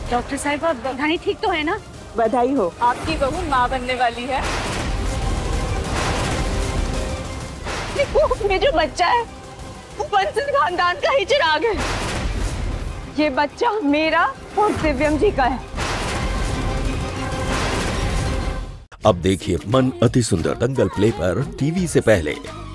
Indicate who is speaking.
Speaker 1: Doctor साहिबा, बधाई ठीक तो है ना?
Speaker 2: बधाई हो,
Speaker 1: आपकी बहू माँ बनने वाली है। ये जो बच्चा है वो बंसल खानदान का ही चिराग है। ये बच्चा मेरा और दिव्यम जी का है।
Speaker 3: अब देखिए मन अति सुंदर दंगल प्ले पर टीवी से पहले।